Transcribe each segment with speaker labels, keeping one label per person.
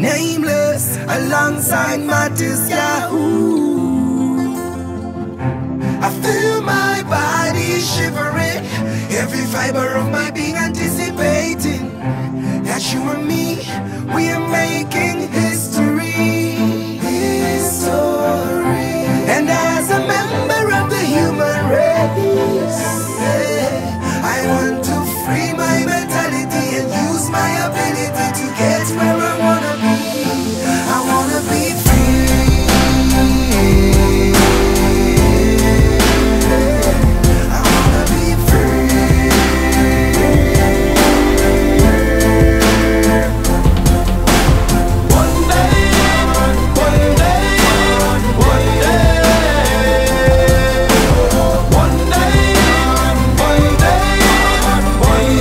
Speaker 1: nameless, alongside Mattis Yahoo. I feel my body shivering, every fiber of my being anticipating that you and me, we are making history. And as a member of the human race, I want to free my mentality and use my ability to get where I wanna be. I wanna be free. I wanna be free. One day, one day, one day, one day, one day, one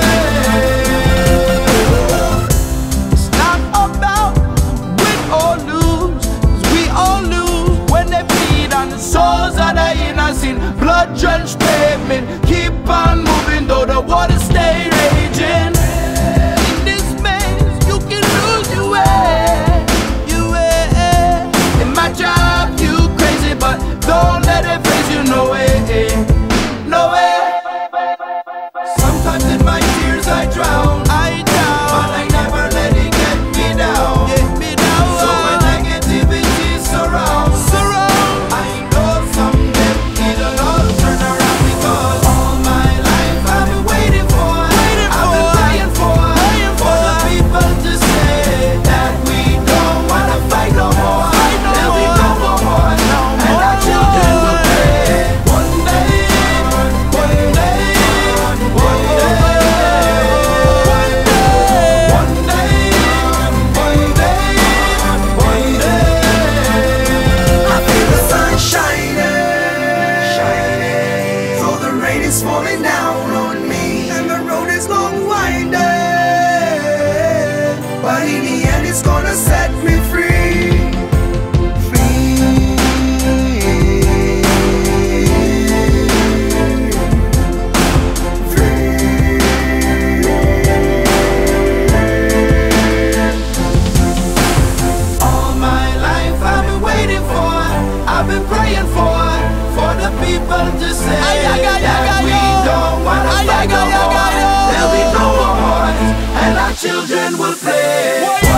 Speaker 1: day. It's not about win or lose, 'cause we all lose when they feed on the souls of the innocent. Blood-drenched pavement, keep on moving though the water stay raging. In this maze, you can lose your way, your way. It might drive you crazy, but don't let it phase you, no way, no way. Sometimes in my tears I drown, but I never let it get me down. So when negativity surrounds, I know someday it'll all turn around, because all my life I've been waiting for, I've been praying for the people to say that we don't wanna fight no more, there'll be no more, and our children will pay. One day, one day, one day, one day, one day, one day. I feel the sun shining, though the rain is falling down on me, and the road is long winding, but in the end it's gonna set me free. Free. Free. All my life I've been waiting for, I've been praying for the people to say that we don't wanna fight no more, there'll be no more, and our children will play.